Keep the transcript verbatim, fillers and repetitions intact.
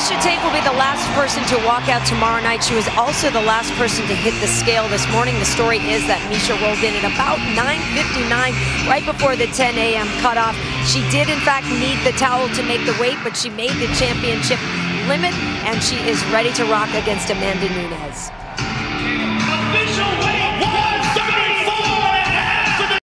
MIESHA Tate will be the last person to walk out tomorrow night. She was also the last person to hit the scale this morning. The story is that MIESHA rolled in at about nine fifty-nine, right before the ten A M cutoff. She did, in fact, need the towel to make the weight, but she made the championship limit, and she is ready to rock against Amanda Nunes. Official